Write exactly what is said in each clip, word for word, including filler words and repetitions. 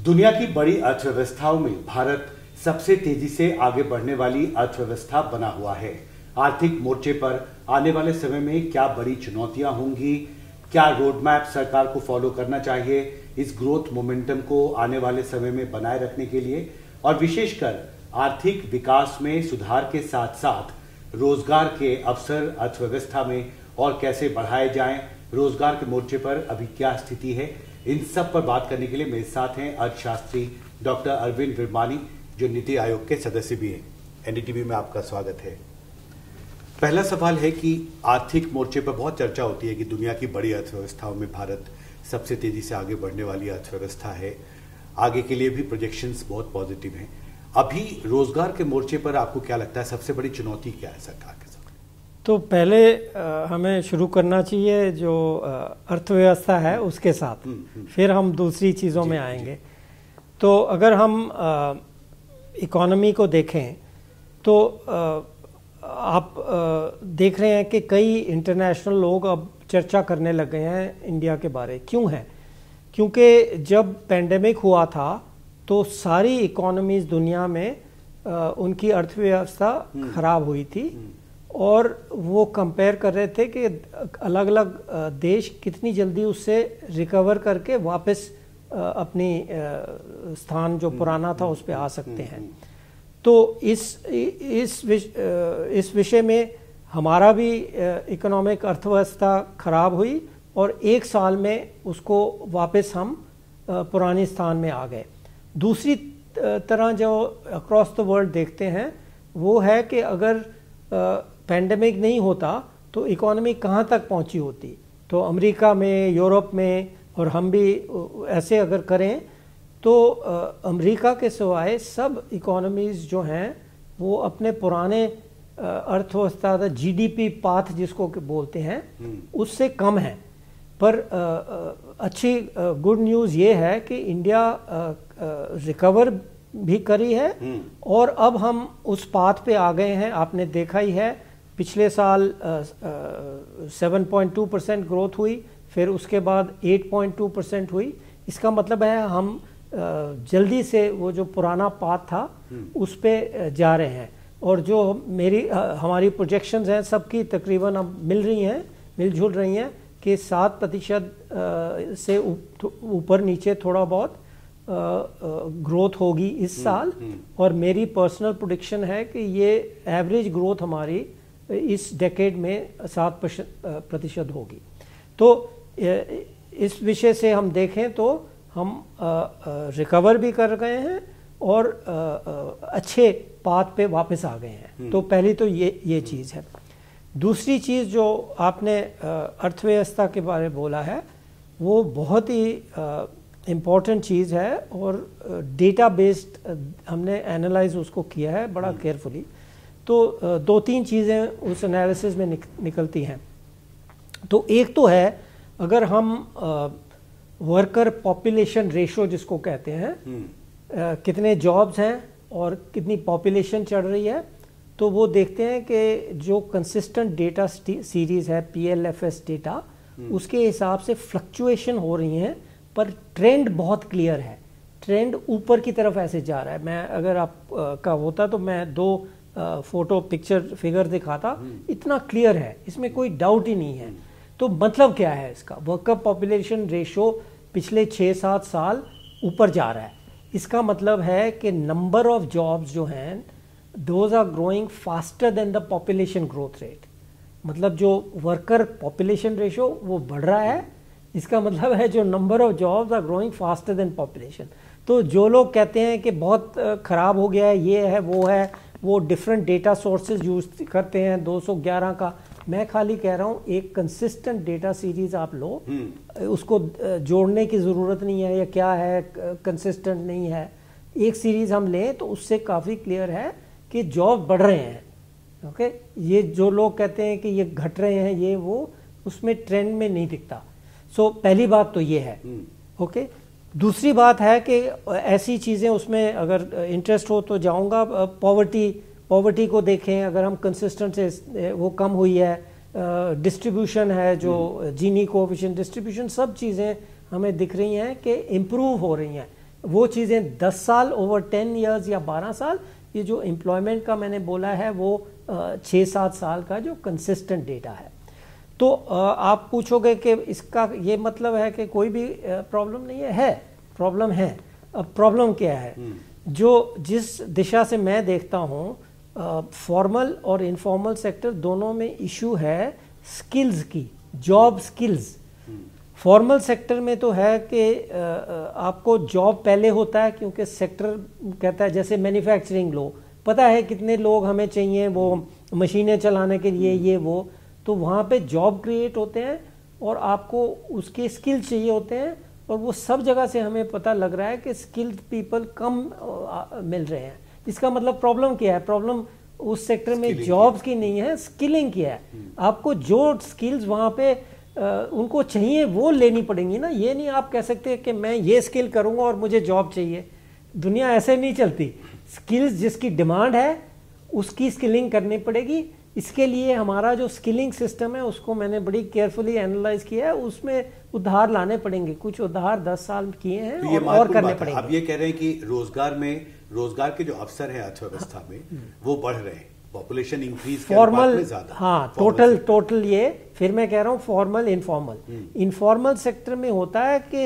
दुनिया की बड़ी अर्थव्यवस्थाओं में भारत सबसे तेजी से आगे बढ़ने वाली अर्थव्यवस्था बना हुआ है। आर्थिक मोर्चे पर आने वाले समय में क्या बड़ी चुनौतियां होंगी, क्या रोडमैप सरकार को फॉलो करना चाहिए इस ग्रोथ मोमेंटम को आने वाले समय में बनाए रखने के लिए, और विशेषकर आर्थिक विकास में सुधार के साथ साथ रोजगार के अवसर अर्थव्यवस्था में और कैसे बढ़ाए जाएं, रोजगार के मोर्चे पर अभी क्या स्थिति है, इन सब पर बात करने के लिए मेरे साथ हैं अर्थशास्त्री डॉक्टर अरविंद विरमानी, जो नीति आयोग के सदस्य भी हैं। एनडीटीवी में आपका स्वागत है। पहला सवाल है कि आर्थिक मोर्चे पर बहुत चर्चा होती है कि दुनिया की बड़ी अर्थव्यवस्थाओं में भारत सबसे तेजी से आगे बढ़ने वाली अर्थव्यवस्था है। आगे के लिए भी प्रोजेक्शंस बहुत पॉजिटिव हैं। अभी रोजगार के मोर्चे पर आपको क्या लगता है सबसे बड़ी चुनौती क्या है सरकार के सामने? तो पहले आ, हमें शुरू करना चाहिए जो अर्थव्यवस्था है उसके साथ, फिर हम दूसरी चीज़ों में आएंगे। तो अगर हम इकोनॉमी को देखें तो आ, आप आ, देख रहे हैं कि कई इंटरनेशनल लोग अब चर्चा करने लगे हैं इंडिया के बारे। क्यों है? क्योंकि जब पेंडेमिक हुआ था तो सारी इकोनॉमीज दुनिया में आ, उनकी अर्थव्यवस्था खराब हुई थी और वो कंपेयर कर रहे थे कि अलग अलग देश कितनी जल्दी उससे रिकवर करके वापस अपनी स्थान जो पुराना था उस पे आ सकते हैं। तो इस इस विष, इस विषय में हमारा भी इकोनॉमिक अर्थव्यवस्था खराब हुई और एक साल में उसको वापस हम पुराने स्थान में आ गए। दूसरी तरह जो अक्रॉस द वर्ल्ड देखते हैं वो है कि अगर पेंडेमिक नहीं होता तो इकोनॉमी कहाँ तक पहुँची होती। तो अमेरिका में, यूरोप में, और हम भी ऐसे अगर करें तो अमेरिका के सिवाय सब इकोनॉमीज जो हैं वो अपने पुराने अर्थव्यवस्था जीडीपी पाथ जिसको बोलते हैं उससे कम है। पर अच्छी गुड न्यूज़ ये है कि इंडिया रिकवर भी करी है और अब हम उस पाथ पे आ गए हैं। आपने देखा ही है पिछले साल सात पॉइंट दो परसेंट ग्रोथ हुई, फिर उसके बाद आठ पॉइंट दो परसेंट हुई। इसका मतलब है हम uh, जल्दी से वो जो पुराना पाथ था उस पे जा रहे हैं। और जो मेरी uh, हमारी प्रोजेक्शंस हैं सबकी तकरीबन अब मिल रही हैं, मिलजुल रही हैं कि सात प्रतिशत से ऊपर नीचे थोड़ा बहुत ग्रोथ होगी इस साल। और मेरी पर्सनल प्रेडिक्शन है कि ये एवरेज ग्रोथ हमारी इस डेकेड में सात प्रतिशत होगी। तो इस विषय से हम देखें तो हम रिकवर भी कर गए हैं और अच्छे पाथ पे वापस आ गए हैं। तो पहली तो ये ये चीज़ है। दूसरी चीज़ जो आपने अर्थव्यवस्था के बारे में बोला है वो बहुत ही इम्पॉर्टेंट चीज़ है और डेटा बेस्ड हमने एनालाइज उसको किया है बड़ा केयरफुली। तो दो तीन चीज़ें उस एनालिसिस में निक, निकलती हैं। तो एक तो है अगर हम वर्कर पॉपुलेशन रेशो जिसको कहते हैं, आ, कितने जॉब्स हैं और कितनी पॉपुलेशन चढ़ रही है, तो वो देखते हैं कि जो कंसिस्टेंट डेटा सीरीज़ है पीएलएफएस डेटा, उसके हिसाब से फ्लक्चुएशन हो रही हैं पर ट्रेंड बहुत क्लियर है। ट्रेंड ऊपर की तरफ ऐसे जा रहा है। मैं अगर आप आ, का होता तो मैं दो आ, फोटो पिक्चर फिगर दिखाता, इतना क्लियर है, इसमें कोई डाउट ही नहीं है। तो मतलब क्या है इसका? वर्कर पॉपुलेशन रेशो पिछले छः सात साल ऊपर जा रहा है। इसका मतलब है कि नंबर ऑफ जॉब्स जो हैं those are growing faster than the population growth rate. मतलब जो वर्कर पॉपुलेशन रेशो वो बढ़ रहा है, इसका मतलब है जो number of jobs are growing faster than population. तो जो लोग कहते हैं कि बहुत ख़राब हो गया है, ये है वो है, वो डिफरेंट डेटा सोर्सेज यूज करते हैं दो सौ ग्यारह का। मैं खाली कह रहा हूँ एक कंसिस्टेंट डेटा सीरीज आप लो, उसको जोड़ने की ज़रूरत नहीं है या क्या है कंसिस्टेंट नहीं है। एक सीरीज़ हम लें तो उससे काफ़ी क्लियर है कि जॉब बढ़ रहे हैं। ओके, ये जो लोग कहते हैं कि ये घट रहे हैं ये वो, उसमें ट्रेंड में नहीं दिखता। सो so, पहली बात तो ये है। Okay okay? दूसरी बात है कि ऐसी चीज़ें उसमें अगर इंटरेस्ट हो तो जाऊंगा। पॉवर्टी पॉवर्टी को देखें, अगर हम कंसिस्टेंट से वो कम हुई है, डिस्ट्रीब्यूशन है जो जीनी कोएफिशिएंट डिस्ट्रीब्यूशन, सब चीज़ें हमें दिख रही हैं कि इम्प्रूव हो रही हैं। वो चीज़ें दस साल ओवर टेन इयर्स या बारह साल, ये जो एम्प्लॉयमेंट का मैंने बोला है वो छः सात साल का जो कंसिस्टेंट डेटा है। तो आप पूछोगे कि इसका ये मतलब है कि कोई भी प्रॉब्लम नहीं है, है प्रॉब्लम है। अब प्रॉब्लम क्या है? जो जिस दिशा से मैं देखता हूँ, फॉर्मल और इनफॉर्मल सेक्टर दोनों में इशू है स्किल्स की, जॉब स्किल्स। फॉर्मल सेक्टर में तो है कि आपको जॉब पहले होता है, क्योंकि सेक्टर कहता है जैसे मैन्युफैक्चरिंग लो, पता है कितने लोग हमें चाहिए वो मशीनें चलाने के लिए, ये वो, तो वहाँ पे जॉब क्रिएट होते हैं और आपको उसके स्किल चाहिए होते हैं, और वो सब जगह से हमें पता लग रहा है कि स्किल्ड पीपल कम मिल रहे हैं। इसका मतलब प्रॉब्लम क्या है? प्रॉब्लम उस सेक्टर में जॉब्स की नहीं है, स्किलिंग की है। आपको जो स्किल्स वहाँ पे आ, उनको चाहिए वो लेनी पड़ेंगी ना। ये नहीं आप कह सकते कि मैं ये स्किल करूँगा और मुझे जॉब चाहिए, दुनिया ऐसे नहीं चलती। स्किल्स जिसकी डिमांड है उसकी स्किलिंग करनी पड़ेगी। इसके लिए हमारा जो स्किलिंग सिस्टम है उसको मैंने बड़ी केयरफुली एनालाइज किया है, उसमें उधार लाने पड़ेंगे। कुछ उधार दस साल किए हैं तो और, और करने पड़ेंगे। आप ये कह रहे हैं कि रोजगार में रोजगार के जो अवसर है अर्थव्यवस्था में वो बढ़ रहे हैं, पॉपुलेशन इंक्रीज के अनुपात में ज्यादा। हाँ, टोटल टोटल ये फिर मैं कह रहा हूँ फॉर्मल इनफॉर्मल। इनफॉर्मल सेक्टर में होता है कि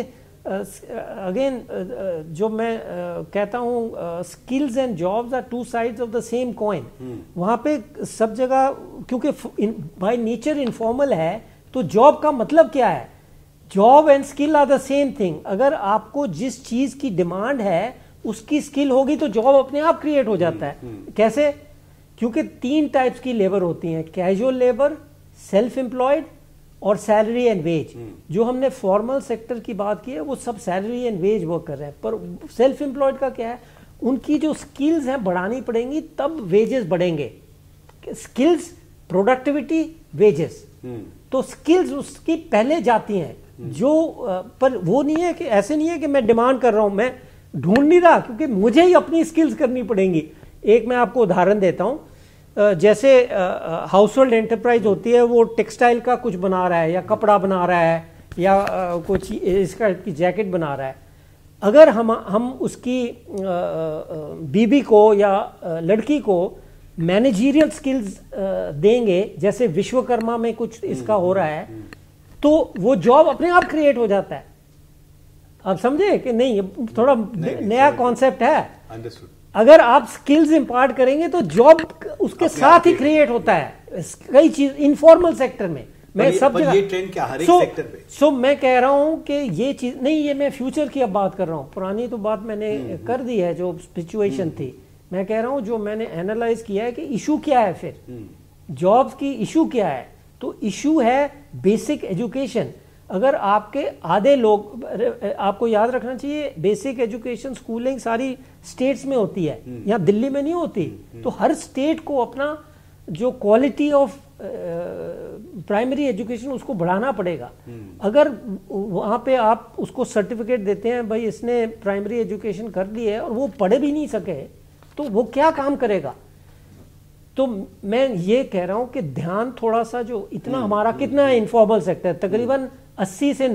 अगेन uh, uh, जो मैं uh, कहता हूँ skills and jobs are two sides of the same coin. वहाँ पे सब जगह, क्योंकि बाय नेचर इनफॉर्मल है, तो जॉब का मतलब क्या है? Job and skill are the same thing. अगर आपको जिस चीज की डिमांड है उसकी स्किल होगी तो जॉब अपने आप क्रिएट हो जाता है। कैसे? क्योंकि तीन टाइप्स की लेबर होती हैं, कैजुअल लेबर, सेल्फ एम्प्लॉयड और सैलरी एंड वेज। जो हमने फॉर्मल सेक्टर की बात की है वो सब सैलरी एंड वेज वर्क कर रहे हैं, पर सेल्फ एम्प्लॉयड का क्या है? उनकी जो स्किल्स हैं बढ़ानी पड़ेंगी, तब वेजेस बढ़ेंगे। Skills, productivity, wages. तो स्किल्स उसकी पहले जाती हैं, जो पर वो नहीं है कि ऐसे नहीं है कि मैं डिमांड कर रहा हूं, मैं ढूंढ नहीं रहा, क्योंकि मुझे ही अपनी स्किल्स करनी पड़ेंगी। एक मैं आपको उदाहरण देता हूं, जैसे हाउस होल्ड एंटरप्राइज होती है, वो टेक्सटाइल का कुछ बना रहा है या कपड़ा बना रहा है या आ, कुछ इसका की जैकेट बना रहा है। अगर हम हम उसकी बीबी को या लड़की को मैनेजरियल स्किल्स देंगे, जैसे विश्वकर्मा में कुछ इसका हो रहा है, तो वो जॉब अपने आप क्रिएट हो जाता है। आप समझे कि नहीं? थोड़ा नया कॉन्सेप्ट है। अंडरस्टूड। अगर आप स्किल्स इंपार्ट करेंगे तो जॉब उसके साथ ही क्रिएट होता है। कई चीज इनफॉर्मल सेक्टर में मैं सब जगह, ये ट्रेंड क्या हर एक so, सेक्टर पे? सो so मैं कह रहा हूं कि ये चीज नहीं, ये मैं फ्यूचर की अब बात कर रहा हूं, पुरानी तो बात मैंने हुँ, कर दी है जो सिचुएशन थी। मैं कह रहा हूं जो मैंने एनालाइज किया है कि इशू क्या है, फिर जॉब्स की इशू क्या है। तो इशू है बेसिक एजुकेशन। अगर आपके आधे लोग, आपको याद रखना चाहिए बेसिक एजुकेशन स्कूलिंग सारी स्टेट्स में होती है, यहाँ दिल्ली में नहीं होती। तो हर स्टेट को अपना जो क्वालिटी ऑफ प्राइमरी एजुकेशन उसको बढ़ाना पड़ेगा। अगर वहाँ पे आप उसको सर्टिफिकेट देते हैं भाई इसने प्राइमरी एजुकेशन कर ली है और वो पढ़ भी नहीं सके, तो वो क्या काम करेगा? तो मैं ये कह रहा हूँ कि ध्यान थोड़ा सा, जो इतना हमारा कितना है इनफॉर्मल सेक्टर, तकरीबन अस्सी से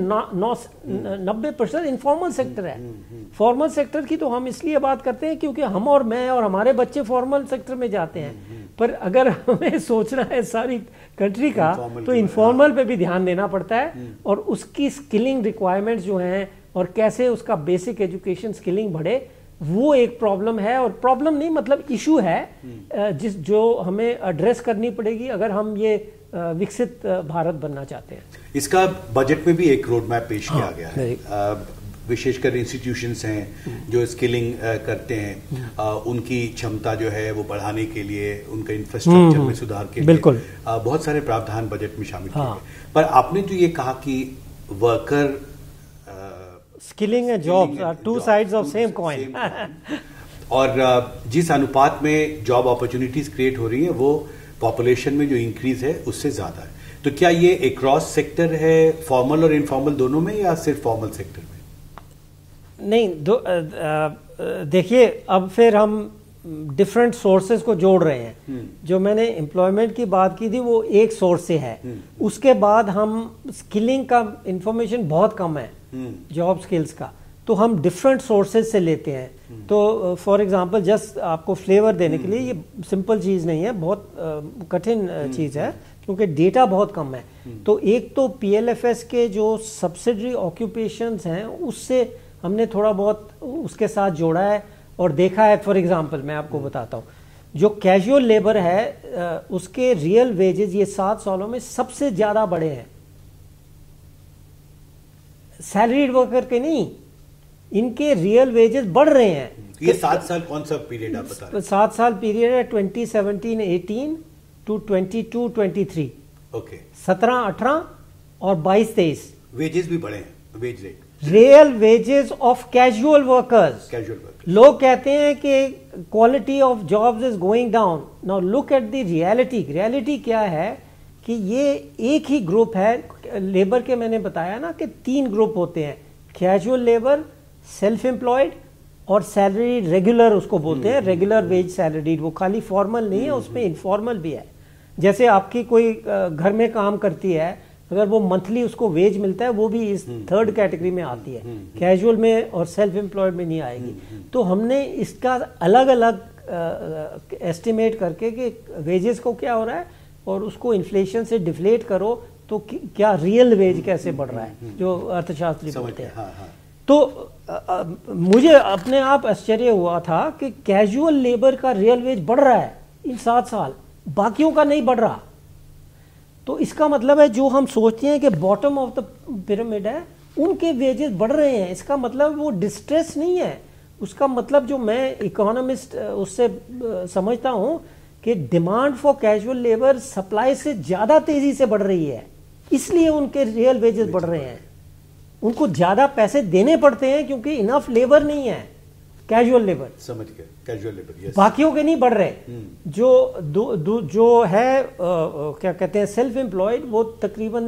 नब्बे परसेंट इनफॉर्मल सेक्टर है। फॉर्मल सेक्टर की तो हम इसलिए बात करते हैं क्योंकि हम और मैं और हमारे बच्चे फॉर्मल सेक्टर में जाते हैं, पर अगर हमें सोचना है सारी कंट्री का, तो इनफॉर्मल पे भी ध्यान देना पड़ता है, और उसकी स्किलिंग रिक्वायरमेंट्स जो हैं और कैसे उसका बेसिक एजुकेशन स्किलिंग बढ़े, वो एक प्रॉब्लम है। और प्रॉब्लम नहीं मतलब इशू है जिस जो हमें एड्रेस करनी पड़ेगी अगर हम ये विकसित भारत बनना चाहते हैं। इसका बजट में भी एक रोड मैप पेश किया गया है। विशेषकर इंस्टीट्यूशंस हैं जो स्किलिंग करते हैं, उनकी क्षमता जो है वो बढ़ाने के लिए, उनका इंफ्रास्ट्रक्चर में सुधार के लिए बहुत सारे प्रावधान बजट में शामिल किए गए। पर आपने जो ये कहा कि worker skilling and jobs are two sides of same coin, और जिस अनुपात में जॉब अपॉर्चुनिटीज क्रिएट हो रही है वो पॉपुलेशन में जो इंक्रीज है उससे ज्यादा है। तो क्या ये एक क्रॉस सेक्टर है, फॉर्मल और इनफॉर्मल दोनों में, या सिर्फ फॉर्मल सेक्टर में? नहीं, दो देखिए अब फिर हम डिफरेंट सोर्सेज को जोड़ रहे हैं। जो मैंने एम्प्लॉयमेंट की बात की थी वो एक सोर्स से है, उसके बाद हम स्किलिंग का इंफॉर्मेशन बहुत कम है, जॉब स्किल्स का। तो हम डिफरेंट सोर्सेज से लेते हैं। तो फॉर एग्जांपल जस्ट आपको फ्लेवर देने के लिए, ये सिंपल चीज़ नहीं है, बहुत uh, कठिन uh, चीज़ है क्योंकि डेटा बहुत कम है। तो एक तो पीएलएफएस के जो सब्सिडरी ऑक्यूपेशंस हैं उससे हमने थोड़ा बहुत उसके साथ जोड़ा है और देखा है। फॉर एग्जांपल मैं आपको बताता हूँ, जो कैजुअल लेबर है उसके रियल वेजेस ये सात सालों में सबसे ज्यादा बढ़े हैं, सैलरीड वर्कर के नहीं, इनके रियल वेजेस बढ़ रहे हैं। ये सात साल कौन सा पीरियड आप बता रहे हैं? सात साल पीरियड है twenty seventeen eighteen to twenty two twenty three. Okay, सत्रह अठारह और बाईस तेईस वेजेस भी बढ़े हैं, wage rate, real wages of casual workers. Casual worker, लोग कहते हैं कि quality of jobs is going down. Now look at the reality. Reality क्या है कि ये एक ही ग्रुप है लेबर के, मैंने बताया ना कि तीन ग्रुप होते हैं, कैजुअल लेबर, सेल्फ एम्प्लॉयड और सैलरी रेगुलर, उसको बोलते हैं रेगुलर वेज सैलरी। वो खाली फॉर्मल नहीं है, उसमें इनफॉर्मल भी है। जैसे आपकी कोई घर में काम करती है, अगर वो मंथली उसको वेज मिलता है, वो भी इस थर्ड कैटेगरी में आती है, कैजुअल में और सेल्फ एम्प्लॉयड में नहीं आएगी। तो हमने इसका अलग अलग एस्टिमेट करके कि वेजेस को क्या हो रहा है और उसको इन्फ्लेशन से डिफ्लेट करो तो क्या रियल वेज कैसे बढ़ रहा है, जो अर्थशास्त्री बोलते हैं। हाँ, हाँ। तो आ, आ, मुझे अपने आप आश्चर्य हुआ था कि कैजुअल लेबर का रियल वेज बढ़ रहा है इन सात साल, बाकियों का नहीं बढ़ रहा। तो इसका मतलब है जो हम सोचते हैं कि बॉटम ऑफ द पिरामिड है, उनके वेजेस बढ़ रहे हैं। इसका मतलब वो डिस्ट्रेस नहीं है, उसका मतलब जो मैं इकोनॉमिस्ट उससे समझता हूं कि demand for casual labour supply से ज्यादा तेजी से बढ़ रही है, इसलिए उनके रियल वेजेस बढ़ रहे हैं। उनको ज्यादा पैसे देने पड़ते हैं क्योंकि इनफ लेबर नहीं है, कैजुअल लेबर। समझ गए, कैजुअल लेबर, यस। बाकियों के नहीं बढ़ रहे। जो दो, दो, जो है आ, क्या कहते हैं सेल्फ एम्प्लॉयड, वो तकरीबन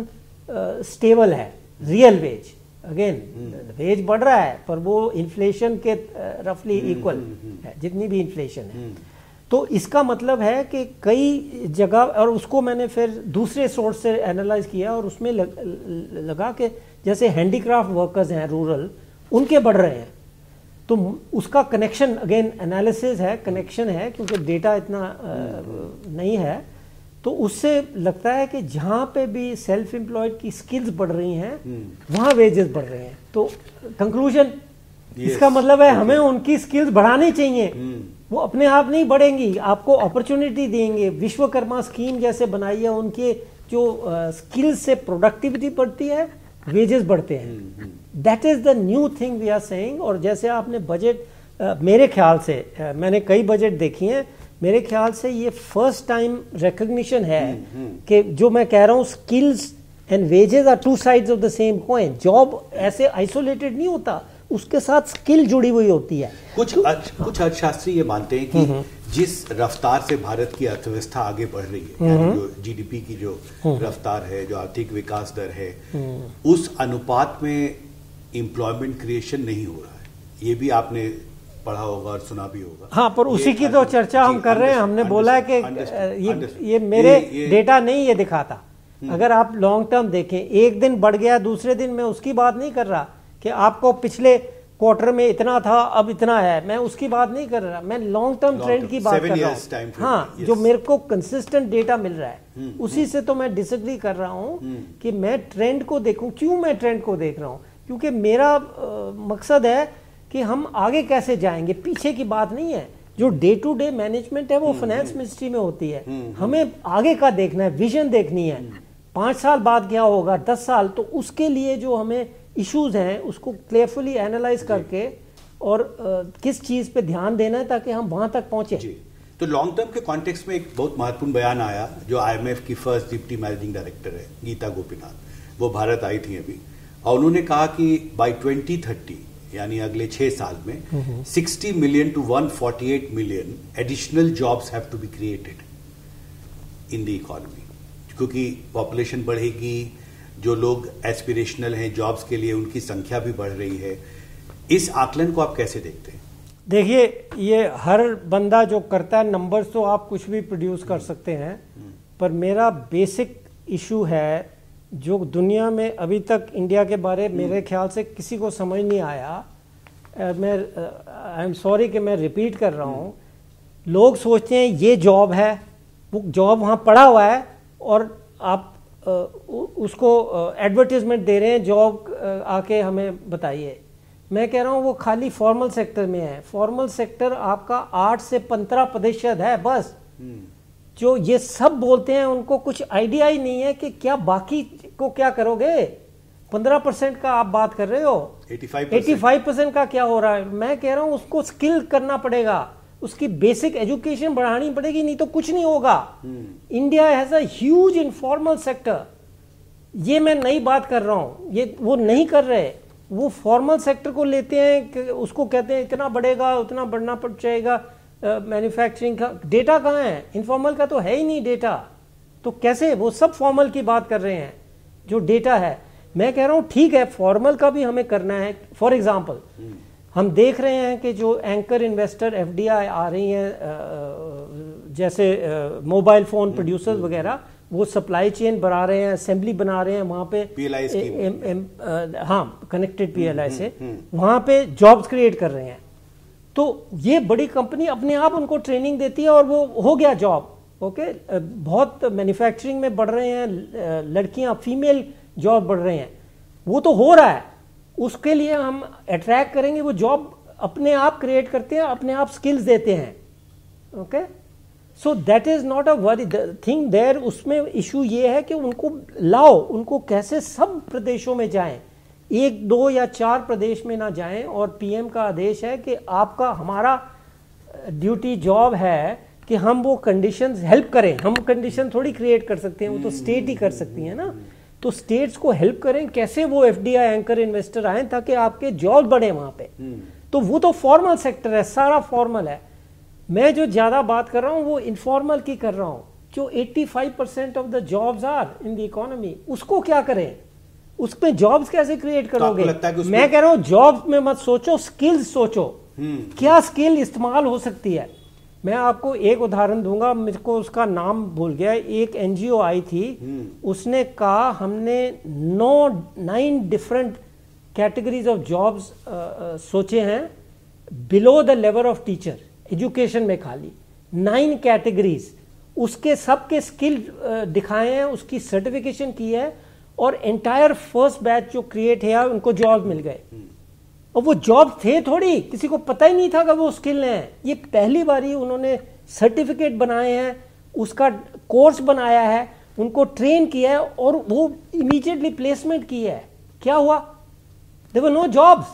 स्टेबल है रियल वेज। अगेन वेज बढ़ रहा है पर वो इन्फ्लेशन के रफली इक्वल है, जितनी भी इन्फ्लेशन है। तो इसका मतलब है कि कई जगह, और उसको मैंने फिर दूसरे सोर्स से एनालाइज किया और उसमें लग, लगा कि जैसे हैंडीक्राफ्ट वर्कर्स हैं रूरल, उनके बढ़ रहे हैं। तो उसका कनेक्शन अगेन एनालिसिस है, कनेक्शन है क्योंकि डेटा इतना आ, नहीं है। तो उससे लगता है कि जहाँ पे भी सेल्फ एम्प्लॉयड की स्किल्स बढ़ रही हैं वहाँ वेजेस बढ़ रहे हैं। तो कंक्लूजन yes, इसका मतलब है okay. हमें उनकी स्किल्स बढ़ानी चाहिए। वो अपने आप नहीं बढ़ेंगी, आपको अपॉर्चुनिटी देंगे। विश्वकर्मा स्कीम जैसे बनाई है, उनके जो स्किल्स से प्रोडक्टिविटी बढ़ती है, वेजेस बढ़ते हैं। That is the new thing we are saying. और जैसे आपने बजट, uh, मेरे ख्याल से uh, मैंने कई बजट देखी हैं, मेरे ख्याल से ये फर्स्ट टाइम रिकग्निशन है कि जो मैं कह रहा हूँ skills and wages are two sides of the same coin. Job ऐसे आइसोलेटेड नहीं होता, उसके साथ स्किल जुड़ी हुई होती है। कुछ तो, कुछ अर्थशास्त्री ये मानते हैं कि जिस रफ्तार से भारत की अर्थव्यवस्था आगे बढ़ रही है, यानी जो जीडीपी की जो रफ्तार है, जो आर्थिक विकास दर है, उस अनुपात में एम्प्लॉयमेंट क्रिएशन नहीं हो रहा है। ये भी आपने पढ़ा होगा और सुना भी होगा। हाँ, पर उसी की तो चर्चा हम कर रहे हैं। हमने बोला है कि ये ये मेरे ये, ये, डेटा नहीं ये दिखाता। अगर आप लॉन्ग टर्म देखें, एक दिन बढ़ गया, दूसरे दिन मैं उसकी बात नहीं कर रहा कि आपको पिछले क्वार्टर में इतना था अब इतना है, मैं उसकी बात नहीं कर रहा। मैं लॉन्ग टर्म ट्रेंड की बात कर रहा हूँ। हाँ, जो मेरे को कंसिस्टेंट डेटा मिल रहा है उसी से तो मैं डिसएग्री कर रहा हूँ कि मैं ट्रेंड को देखूं। क्यों मैं ट्रेंड को देख रहा हूँ? क्योंकि मेरा आ, मकसद है कि हम आगे कैसे जाएंगे, पीछे की बात नहीं है। जो डे टू डे मैनेजमेंट है वो फाइनेंस मिनिस्ट्री में होती है, हमें आगे का देखना है, विजन देखनी है, पांच साल बाद क्या होगा, दस साल। तो उसके लिए जो हमें इश्यूज हैं उसको क्लियरफुली एनालाइज करके और आ, किस चीज पे ध्यान देना है ताकि हम वहां तक पहुंचे। तो लॉन्ग टर्म के कॉन्टेक्स्ट में एक बहुत महत्वपूर्ण बयान आया जो आईएमएफ की फर्स्ट डिप्टी मैनेजिंग डायरेक्टर है गीता गोपीनाथ, वो भारत आई थी अभी, और उन्होंने कहा कि बाय ट्वेंटी थर्टी यानी अगले छह साल में sixty million to one forty eight million additional jobs have to be created in the economy, क्योंकि पॉपुलेशन बढ़ेगी, जो लोग एस्पिरेशनल हैं जॉब्स के लिए उनकी संख्या भी बढ़ रही है। इस आकलन को आप कैसे देखते हैं? देखिए, ये हर बंदा जो करता है, नंबर्स तो आप कुछ भी प्रोड्यूस कर सकते हैं, पर मेरा बेसिक इशू है जो दुनिया में अभी तक इंडिया के बारे मेरे ख्याल से किसी को समझ नहीं आया uh, मैं आई एम सॉरी कि मैं रिपीट कर रहा हूँ, लोग सोचते हैं ये जॉब है, वो जॉब वहाँ पड़ा हुआ है और आप uh, उसको एडवर्टीजमेंट uh, दे रहे हैं, जॉब uh, आके हमें बताइए। मैं कह रहा हूँ वो खाली फॉर्मल सेक्टर में है। फॉर्मल सेक्टर आपका आठ से पंद्रह प्रतिशत है बस। जो ये सब बोलते हैं उनको कुछ आइडिया ही नहीं है कि क्या बाकी को क्या करोगे। पंद्रह परसेंट का आप बात कर रहे हो, पचासी परसेंट का क्या हो रहा है। मैं कह रहा हूं उसको स्किल करना पड़ेगा, उसकी बेसिक एजुकेशन बढ़ानी पड़ेगी, नहीं तो कुछ नहीं होगा। India has a huge informal sector. ये मैं नई बात कर रहा हूं, ये वो नहीं कर रहे। वो फॉर्मल सेक्टर को लेते हैं, उसको कहते हैं इतना बढ़ेगा, उतना बढ़ना पड़ जाएगा। मैन्युफैक्चरिंग का डेटा कहाँ है? इनफॉर्मल का तो है ही नहीं डेटा, तो कैसे? वो सब फॉर्मल की बात कर रहे हैं जो डेटा है। मैं कह रहा हूँ ठीक है, फॉर्मल का भी हमें करना है। फॉर एग्जांपल हम देख रहे हैं कि जो एंकर इन्वेस्टर एफडीआई आ रही हैं, जैसे मोबाइल फोन प्रोड्यूसर्स वगैरह, वो सप्लाई चेन बढ़ा रहे हैं, असेंबली बना रहे हैं वहां पे, पीएलआई स्कीम, हाँ कनेक्टेड पीएलआई से, वहां पे जॉब्स क्रिएट कर रहे हैं। तो ये बड़ी कंपनी अपने आप उनको ट्रेनिंग देती है और वो हो गया जॉब। ओके, बहुत मैन्युफैक्चरिंग में बढ़ रहे हैं, लड़कियां फीमेल जॉब बढ़ रहे हैं, वो तो हो रहा है। उसके लिए हम अट्रैक्ट करेंगे, वो जॉब अपने आप क्रिएट करते हैं, अपने आप स्किल्स देते हैं। Okay, so that is not a worry thing there. उसमें इशू ये है कि उनको लाओ, उनको कैसे सब प्रदेशों में जाएं, एक दो या चार प्रदेश में ना जाएं। और पीएम का आदेश है कि आपका, हमारा ड्यूटी जॉब है कि हम वो कंडीशंस हेल्प करें। हम कंडीशन थोड़ी क्रिएट कर सकते हैं, वो तो स्टेट ही कर सकती है ना। तो स्टेट्स को हेल्प करें कैसे वो एफडीआई एंकर इन्वेस्टर आए ताकि आपके जॉब बढ़े वहां पे। तो वो तो फॉर्मल सेक्टर है, सारा फॉर्मल है। मैं जो ज्यादा बात कर रहा हूं वो इनफॉर्मल की कर रहा हूं, जो पचासी percent of the jobs are in the economy. उसको क्या करें, उसमें जॉब्स कैसे क्रिएट करोगे? तो मैं कह रहा हूं जॉब्स में मत सोचो, स्किल्स सोचो। क्या स्किल इस्तेमाल हो सकती है? मैं आपको एक उदाहरण दूंगा, मेरे को उसका नाम भूल गया। एक एनजीओ आई थी, उसने कहा हमने नौ nine different categories of jobs सोचे हैं below the level of teacher, education में खाली नाइन कैटेगरीज। उसके सबके स्किल दिखाए हैं, उसकी सर्टिफिकेशन की है और एंटायर फर्स्ट बैच जो क्रिएट है उनको जॉब मिल गए। और वो जॉब थे थोड़ी, किसी को पता ही नहीं था कि वो स्किल हैं। ये पहली बार ही उन्होंने सर्टिफिकेट बनाए हैं, उसका कोर्स बनाया है, उनको ट्रेन किया है और वो इमीडिएटली प्लेसमेंट की है। क्या हुआ? There were no jobs.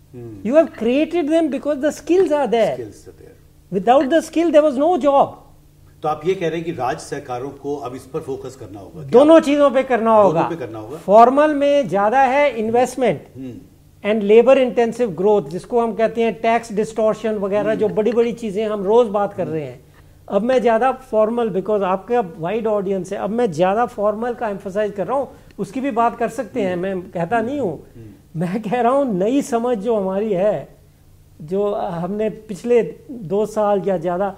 You have created them because the skills are there. Without the skill there was no job. तो आप ये कह रहे हैं कि राज्य सरकारों को अब इस पर फोकस करना होगा? दोनों चीजों पे करना होगा। पे करना होगा। फॉर्मल में ज्यादा है investment and labour intensive growth, जिसको हम कहते हैं टैक्स डिस्टॉर्शन वगैरह, जो बड़ी बड़ी चीजें हम रोज बात कर रहे हैं। अब मैं ज्यादा फॉर्मल, बिकॉज आपका वाइड ऑडियंस है, अब मैं ज्यादा फॉर्मल का एम्फसाइज कर रहा हूँ। उसकी भी बात कर सकते हैं, मैं कहता नहीं हूँ। मैं कह रहा हूँ नई समझ जो हमारी है, जो हमने पिछले दो साल या ज्यादा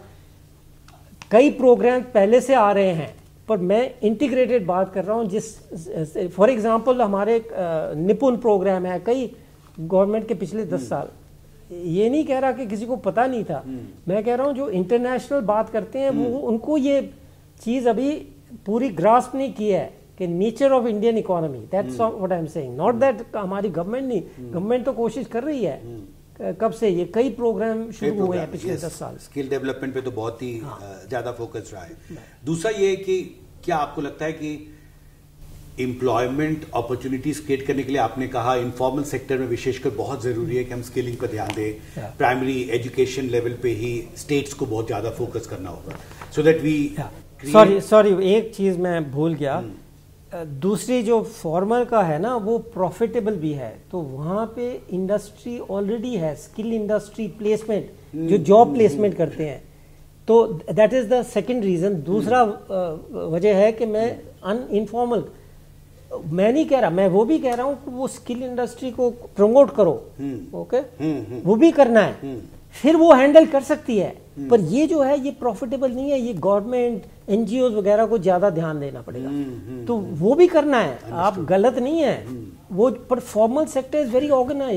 कई प्रोग्राम पहले से आ रहे हैं, पर मैं इंटीग्रेटेड बात कर रहा हूँ। जिस फॉर एग्जांपल हमारे निपुण प्रोग्राम है कई गवर्नमेंट के पिछले दस साल। ये नहीं कह रहा कि किसी को पता नहीं था, मैं कह रहा हूँ जो इंटरनेशनल बात करते हैं वो उनको ये चीज अभी पूरी ग्रास्प नहीं की है कि nature of Indian economy. That's what I am saying, not that हमारी गवर्नमेंट नहीं, गवर्नमेंट तो कोशिश कर रही है। कब से ये कई प्रोग्राम शुरू हुए हैं पिछले दस साल। स्किल डेवलपमेंट पे तो बहुत ही हाँ। ज्यादा फोकस रहा है। दूसरा ये है कि क्या आपको लगता है कि एम्प्लॉयमेंट अपॉर्चुनिटीज क्रिएट करने के लिए, आपने कहा इनफॉर्मल सेक्टर में विशेषकर बहुत जरूरी है कि हम स्किलिंग पर ध्यान दें, प्राइमरी एजुकेशन लेवल पे ही स्टेट्स को बहुत ज्यादा फोकस करना होगा, so that we. Sorry sorry एक चीज मैं भूल गया। दूसरी जो फॉर्मल का है ना, वो प्रॉफिटेबल भी है। तो वहां पे इंडस्ट्री ऑलरेडी है, स्किल इंडस्ट्री प्लेसमेंट, जो जॉब प्लेसमेंट करते हैं। तो that is the second reason. दूसरा वजह है कि मैं अन इनफॉर्मल, मैं नहीं कह रहा, मैं वो भी कह रहा हूँ कि वो स्किल इंडस्ट्री को प्रमोट करो। ओके, वो भी करना है, फिर वो हैंडल कर सकती है। पर ये जो है ये प्रॉफिटेबल नहीं है, ये गवर्नमेंट एनजीओ वगैरह को ज्यादा ध्यान देना पड़ेगा। तो वो भी करना है, आप गलत नहीं है वो। पर formal sector is very organise,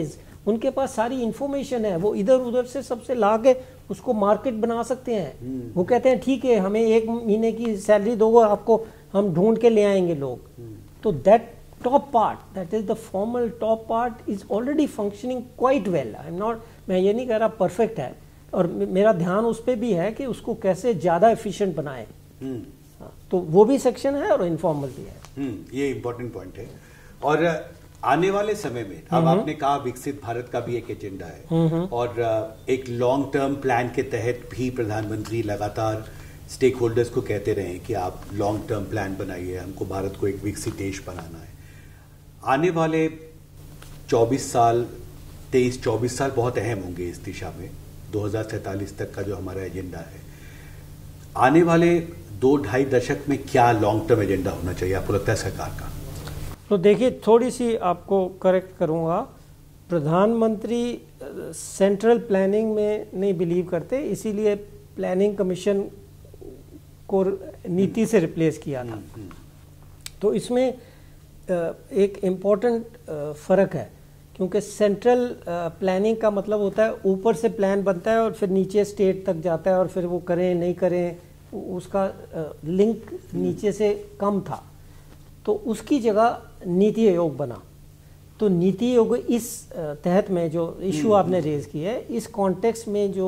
उनके पास सारी इंफॉर्मेशन है, वो इधर उधर से सबसे ला के उसको मार्केट बना सकते हैं। वो कहते हैं ठीक है हमें एक महीने की सैलरी दो, आपको हम ढूंढ के ले आएंगे लोग। तो that top part, that is the formal top part is already functioning quite well. I am not, मैं ये नहीं कह रहा परफेक्ट है, और मेरा ध्यान उस पर भी है कि उसको कैसे ज्यादा एफिशिएंट बनाए। तो वो भी सेक्शन है और इनफॉर्मल भी है। ये इंपॉर्टेंट पॉइंट है। और आने वाले समय में अब आपने कहा विकसित भारत का भी एक एजेंडा है, और एक लॉन्ग टर्म प्लान के तहत भी प्रधानमंत्री लगातार स्टेक होल्डर्स को कहते रहे कि आप लॉन्ग टर्म प्लान बनाइए, हमको भारत को एक विकसित देश बनाना है। आने वाले चौबीस साल, तेईस चौबीस साल बहुत अहम होंगे इस दिशा में। दो हज़ार सैंतालीस तक का जो हमारा एजेंडा है, आने वाले दो ढाई दशक में क्या लॉन्ग टर्म एजेंडा होना चाहिए आपको लगता है सरकार का? तो देखिए, थोड़ी सी आपको करेक्ट करूंगा, प्रधानमंत्री सेंट्रल प्लानिंग में नहीं बिलीव करते, इसीलिए प्लानिंग कमीशन को नीति से रिप्लेस किया था। तो इसमें एक इम्पॉर्टेंट फर्क है, क्योंकि सेंट्रल प्लानिंग का मतलब होता है ऊपर से प्लान बनता है और फिर नीचे स्टेट तक जाता है, और फिर वो करें नहीं करें उसका लिंक नीचे से कम था। तो उसकी जगह नीति आयोग बना। तो नीति आयोग इस तहत में जो इशू आपने रेज की है, इस कॉन्टेक्स्ट में जो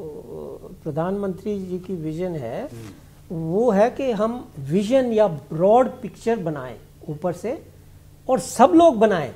प्रधानमंत्री जी की विजन है वो है कि हम विजन या ब्रॉड पिक्चर बनाएं ऊपर से, और सब लोग बनाएं।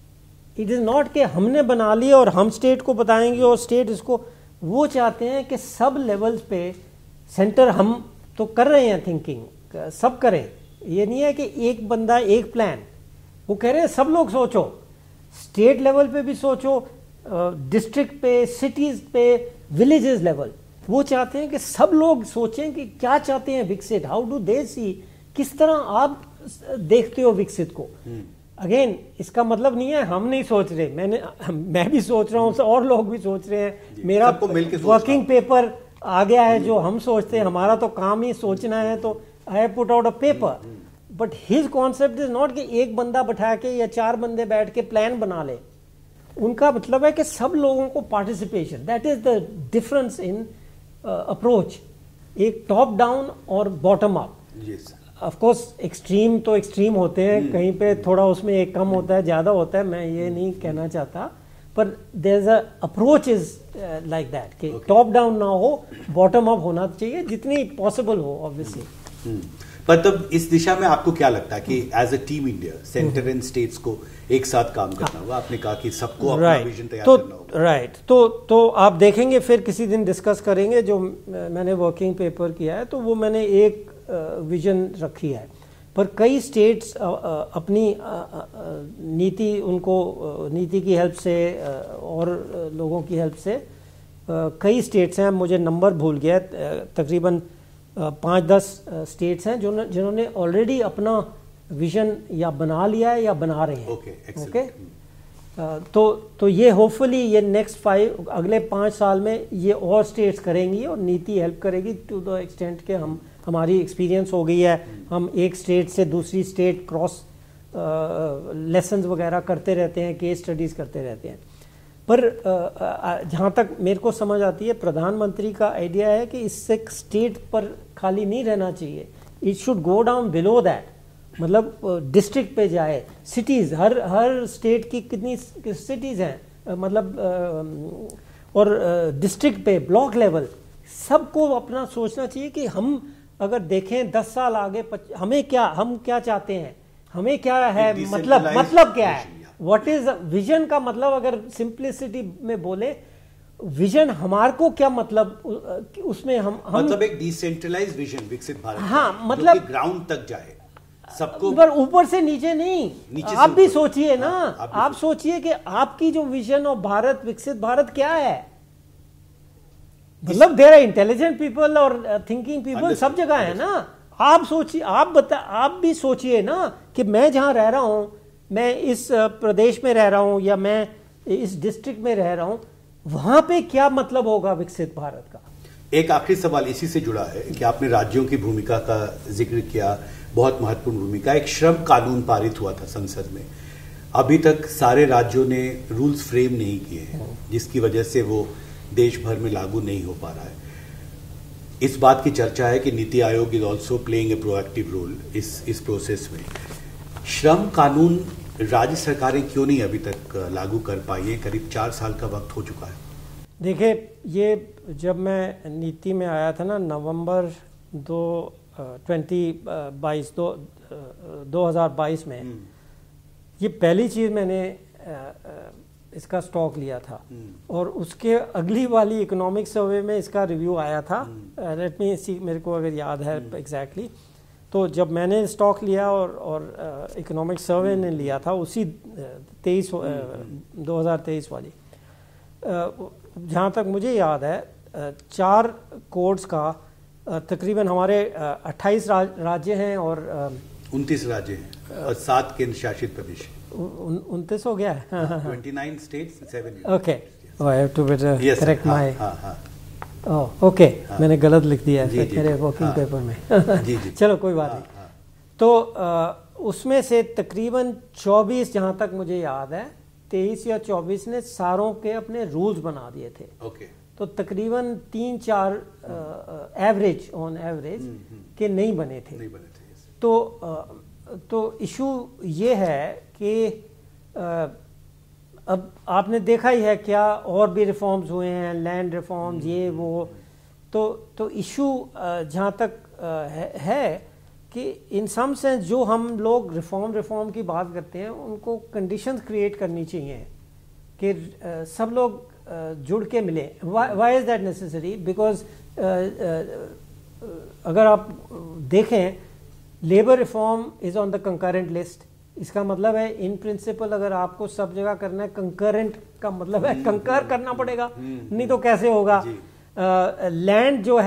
इट इज नॉट कि हमने बना लिया और हम स्टेट को बताएंगे और स्टेट इसको, वो चाहते हैं कि सब लेवल्स पे सेंटर, हम तो कर रहे हैं थिंकिंग, सब करें। ये नहीं है कि एक बंदा एक प्लान, वो कह रहे हैं सब लोग सोचो, स्टेट लेवल पे भी सोचो, डिस्ट्रिक्ट पे, सिटीज पे, विलेजेस लेवल। वो चाहते हैं कि सब लोग सोचें कि क्या चाहते हैं विकसित, हाउ डू दे सी, किस तरह आप देखते हो विकसित को। अगेन इसका मतलब नहीं है हम नहीं सोच रहे, मैंने मैं भी सोच रहा हूँ और लोग भी सोच रहे हैं। मेरा वर्किंग पेपर आ गया है जो हम सोचते हैं, हमारा तो काम ही सोचना है, तो I have put out a paper. But his concept is not कि एक बंदा बैठा के या चार बंदे बैठ के प्लान बना ले। उनका मतलब है कि सब लोगों को participation, that is the difference in approach, एक टॉप डाउन और bottom up. Of course extreme तो एक्सट्रीम होते हैं, hmm. कहीं पे थोड़ा उसमें एक कम होता है, ज्यादा होता है, मैं ये नहीं कहना चाहता, पर there is a approach is like that कि टॉप डाउन ना हो, बॉटम अप होना चाहिए जितनी पॉसिबल हो ऑब्वियसली। hmm. पर तब इस दिशा में आपको क्या लगता है कि as a team India centre and states को एक साथ काम करना होगा? आपने कहा कि सबको अपना विजन तैयार करना होगा। राइट, तो तो आप देखेंगे, फिर किसी दिन डिस्कस करेंगे। जो मैंने वर्किंग पेपर किया है तो वो मैंने एक विजन रखी है, पर कई स्टेट्स अपनी नीति, उनको नीति की हेल्प से और लोगों की हेल्प से, कई स्टेट्स हैं, मुझे नंबर भूल गया, तकरीबन पाँच दस स्टेट्स हैं जो जिन्होंने ऑलरेडी अपना विजन या बना लिया है या बना रहे हैं। Okay okay, okay? तो तो ये होपफुली ये नेक्स्ट फाइव, अगले पाँच साल में ये और स्टेट्स करेंगी और नीति हेल्प करेगी टू द एक्सटेंट के हम, हमारी एक्सपीरियंस हो गई है, हम एक स्टेट से दूसरी स्टेट क्रॉस लेसन्स वगैरह करते रहते हैं, केस स्टडीज करते रहते हैं। पर जहाँ तक मेरे को समझ आती है, प्रधानमंत्री का आइडिया है कि इससे स्टेट पर खाली नहीं रहना चाहिए, it should go down below that, मतलब डिस्ट्रिक्ट पे जाए, सिटीज़, हर हर स्टेट की कितनी सिटीज़ हैं, मतलब और डिस्ट्रिक्ट पे, ब्लॉक लेवल, सबको अपना सोचना चाहिए कि हम अगर देखें दस साल आगे, हमें क्या, हम क्या चाहते हैं, हमें क्या है, मतलब मतलब क्या है, व्हाट इज विजन का मतलब, अगर सिंप्लिसिटी में बोले विजन हमारे को क्या मतलब, उसमें हम, हम मतलब एक डिसेंट्रलाइज्ड विजन विकसित भारत, हाँ, मतलब ग्राउंड तक जाए सबको, पर ऊपर से नीचे नहीं, नीचे आप भी ऊपर। सोचिए ना, हाँ, आप सोचिए कि आपकी जो विजन ऑफ भारत, विकसित भारत क्या है। मतलब देयर आर इंटेलिजेंट पीपल और थिंकिंग पीपल सब जगह है ना। आप सोचिए, आप बता, आप भी सोचिए ना कि मैं जहां रह रहा हूं, मैं इस प्रदेश में रह रहा हूं या मैं इस डिस्ट्रिक्ट में रह रहा हूं, वहां पे क्या मतलब होगा विकसित भारत का। एक आखिरी सवाल इसी से जुड़ा है कि आपने राज्यों की भूमिका का जिक्र किया, बहुत महत्वपूर्ण भूमिका। एक श्रम कानून पारित हुआ था संसद में, अभी तक सारे राज्यों ने रूल्स फ्रेम नहीं किए हैं, जिसकी वजह से वो देश भर में लागू नहीं हो पा रहा है। इस बात की चर्चा है कि NITI Aayog is also playing a proactive role इस इस प्रोसेस में। श्रम कानून राज्य सरकारें क्यों नहीं अभी तक लागू कर पाई है? करीब चार साल का वक्त हो चुका है। देखिए, ये जब मैं नीति में आया था ना, नवंबर दो ट्वेंटी बाईस दो दो हजार बाईस में, ये पहली चीज़ मैंने इसका स्टॉक लिया था और उसके अगली वाली इकोनॉमिक सर्वे में इसका रिव्यू आया था। लेट मी सी, मेरे को अगर याद है एग्जैक्टली exactly, तो जब मैंने स्टॉक लिया और और इकोनॉमिक सर्वे ने लिया था उसी तेईस दो हजार तेईस वाली, जहाँ तक मुझे याद है चार कोड्स का तकरीबन हमारे अट्ठाईस राज्य हैं और उनतीस राज्य हैं और सात केंद्र शासित प्रदेश। उनतीस हो गया है, उनतीस states, seven. Okay, I have to correct my, oh okay, मैंने गलत लिख दिया है मेरे वर्किंग पेपर में। जी जी, चलो कोई बात नहीं। तो आ, उसमें से तकरीबन चौबीस, जहाँ तक मुझे याद है तेईस या चौबीस ने सारों के अपने रूल्स बना दिए थे। ओके, तो तकरीबन तीन चार एवरेज ऑन एवरेज के नहीं बने थे, नहीं बने थे। तो आ, तो इशू ये है कि आ, अब आपने देखा ही है क्या और भी रिफॉर्म्स हुए हैं, लैंड रिफॉर्म्स, ये वो। तो तो इशू जहाँ तक आ, है, है कि इन सम सेंस जो हम लोग रिफॉर्म रिफॉर्म की बात करते हैं उनको कंडीशंस क्रिएट करनी चाहिए कि आ, सब लोग आ, जुड़ के मिले। Why is that necessary? Because अगर आप देखें, labour reform is on the concurrent list. इसका मतलब है इन प्रिंसिपल अगर आपको सब जगह करना है, कंकरेंट का मतलब है कंकर करना पड़ेगा, नहीं तो कैसे होगा। लैंड uh, जो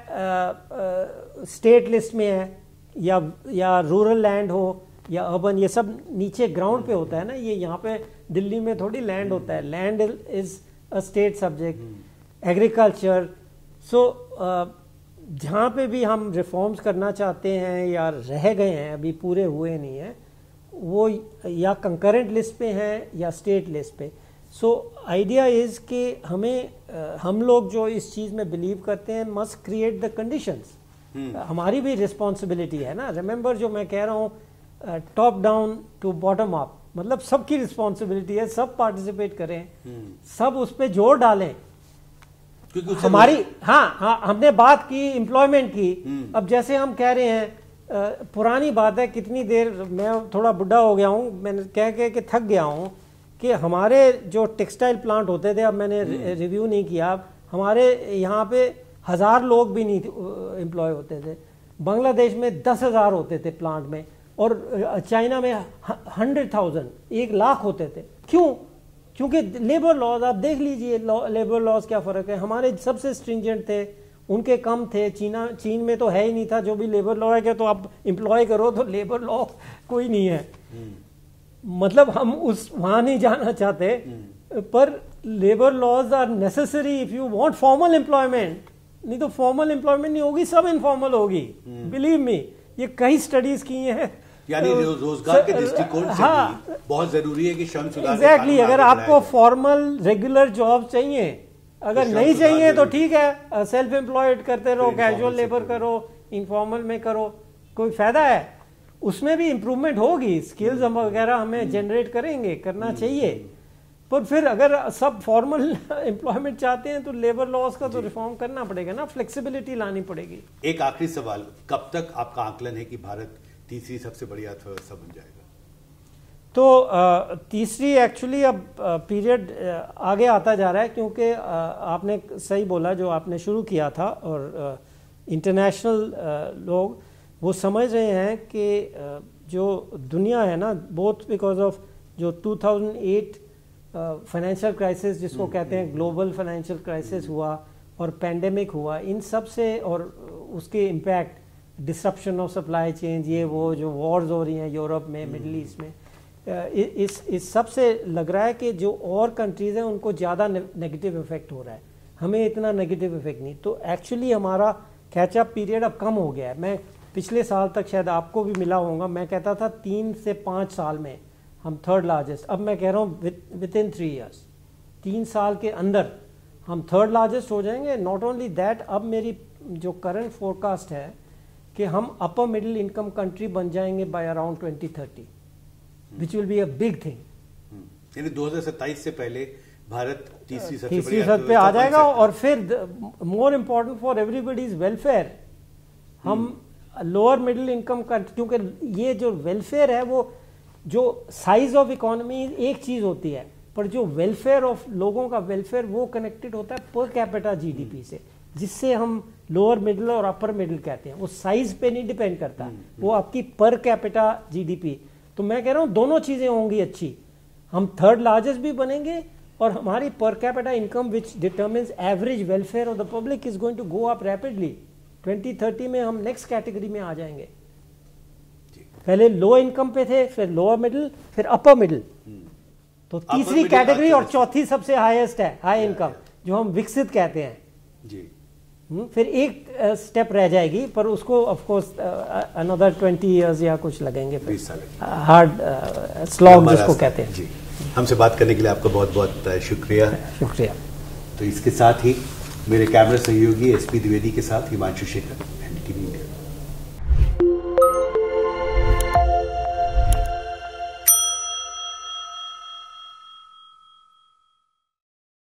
है स्टेट uh, uh, लिस्ट में है, या या रूरल लैंड हो या अर्बन, ये सब नीचे ग्राउंड पे होता है ना। ये यहाँ पे दिल्ली में थोड़ी लैंड होता है, land is a state subject. Agriculture, so जहाँ पे भी हम रिफॉर्म्स करना चाहते हैं या रह गए हैं, अभी पूरे हुए नहीं हैं, वो या कंकरेंट लिस्ट पे हैं या स्टेट लिस्ट पे। सो आइडिया इज़ कि हमें uh, हम लोग जो इस चीज़ में बिलीव करते हैं, मस्ट क्रिएट द कंडीशंस। हमारी भी रिस्पॉन्सिबिलिटी है ना। रिमेंबर, जो मैं कह रहा हूँ top down to bottom up, मतलब सबकी रिस्पॉन्सिबिलिटी है, सब पार्टिसिपेट करें, सब उस पर जोर डालें। हमारी हाँ हाँ हमने बात की एम्प्लॉयमेंट की। अब जैसे हम कह रहे हैं, आ, पुरानी बात है, कितनी देर, मैं थोड़ा बुढ़ा हो गया हूँ, मैंने कह कह के थक गया हूँ कि हमारे जो टेक्सटाइल प्लांट होते थे, अब मैंने रिव्यू नहीं किया, हमारे यहाँ पे हजार लोग भी नहीं एम्प्लॉय होते थे। बांग्लादेश में दस हजार होते थे प्लांट में, और चाइना में हंड्रेड थाउजेंड, एक लाख होते थे। क्यों? क्योंकि लेबर लॉज, आप देख लीजिए लेबर लॉज क्या फर्क है। हमारे सबसे स्ट्रिंजेंट थे, उनके कम थे। चीना चीन में तो है ही नहीं था। जो भी लेबर लॉ है कि तो आप एम्प्लॉय करो, तो लेबर लॉ कोई नहीं है। मतलब हम उस वहां नहीं जाना चाहते, पर labour laws are necessary if you want formal employment. नहीं तो फॉर्मल एम्प्लॉयमेंट नहीं होगी, सब इनफॉर्मल होगी। बिलीव मी, ये कई स्टडीज की हैं। यानी रोजगार के दृष्टिकोण से हाँ, भी बहुत जरूरी है कि श्रम सुधार एग्जैक्टली। अगर आपको फॉर्मल रेगुलर जॉब चाहिए, अगर तो नहीं चाहिए तो ठीक है, सेल्फ एम्प्लॉयड करते रहो, कैजुअल लेबर करो, इनफॉर्मल में करो, कोई फायदा है। उसमें भी इम्प्रूवमेंट होगी, स्किल्स वगैरह हमें जनरेट करेंगे, करना चाहिए। पर फिर अगर सब फॉर्मल एम्प्लॉयमेंट चाहते हैं तो लेबर लॉज का तो रिफॉर्म करना पड़ेगा ना, फ्लेक्सिबिलिटी लानी पड़ेगी। एक आखिरी सवाल, कब तक आपका आकलन है कि भारत तीसरी सबसे बड़ी अर्थव्यवस्था बन जाएगा? तो आ, तीसरी एक्चुअली अब पीरियड आगे आता जा रहा है, क्योंकि आ, आपने सही बोला जो आपने शुरू किया था, और इंटरनेशनल लोग वो समझ रहे हैं कि आ, जो दुनिया है ना, बोथ बिकॉज ऑफ जो two thousand eight financial crisis जिसको कहते हैं, ग्लोबल फाइनेंशियल क्राइसिस हुआ और पेंडेमिक हुआ, इन सब से, और उसके impact, disruption of supply chain, ये वो जो वॉर्स हो रही हैं यूरोप में, मिडल ईस्ट में, इस इस सब से लग रहा है कि जो और कंट्रीज़ हैं उनको ज़्यादा नेगेटिव इफेक्ट हो रहा है, हमें इतना नेगेटिव इफेक्ट नहीं। तो एक्चुअली हमारा कैचअप पीरियड अब कम हो गया है। मैं पिछले साल तक, शायद आपको भी मिला होगा, मैं कहता था तीन से पाँच साल में हम थर्ड लार्जेस्ट, अब मैं कह रहा हूँ विद इन थ्री इयर्स, तीन साल के अंदर हम थर्ड लार्जेस्ट हो जाएंगे। नॉट ओनली दैट, अब मेरी जो करंट फोरकास्ट है कि हम अपर मिडिल इनकम कंट्री बन जाएंगे by around twenty thirty, which will be a big thing. यानी दो हज़ार सत्ताईस से पहले भारत तीसरी सबसे तीसरी सद पे आ जाएगा। और फिर more important for everybody's welfare, हम लोअर मिडिल इनकम कंट्री, क्योंकि ये जो वेलफेयर है वो जो साइज ऑफ इकोनॉमी एक चीज होती है, पर जो वेलफेयर ऑफ लोगों का वेलफेयर वो कनेक्टेड होता है पर कैपिटा जीडीपी से, जिससे हम लोअर मिडिल और अपर मिडिल कहते हैं। वो साइज पे नहीं डिपेंड करता, वो आपकी पर कैपिटा जीडीपी। तो मैं कह रहा हूँ दोनों चीजें होंगी अच्छी, हम थर्ड लार्जेस्ट भी बनेंगे और हमारी per capita income which determines average welfare of the public is going to go up rapidly. Twenty thirty में हम नेक्स्ट कैटेगरी में आ जाएंगे। पहले लो इनकम पे थे, फिर लोअर मिडिल, फिर अपर मिडिल, तो तीसरी कैटेगरी और चौथी सबसे हाईएस्ट है हाई इनकम, जो हम विकसित कहते हैं जी। फिर एक स्टेप uh, रह जाएगी, पर उसको of course another twenty years या कुछ लगेंगे, हार्ड स्लॉग जिसको कहते हैं जी। हमसे बात करने के लिए आपका बहुत बहुत शुक्रिया शुक्रिया। तो इसके साथ ही मेरे कैमरा सहयोगी एसपी द्विवेदी के साथ हिमांशु शेखर।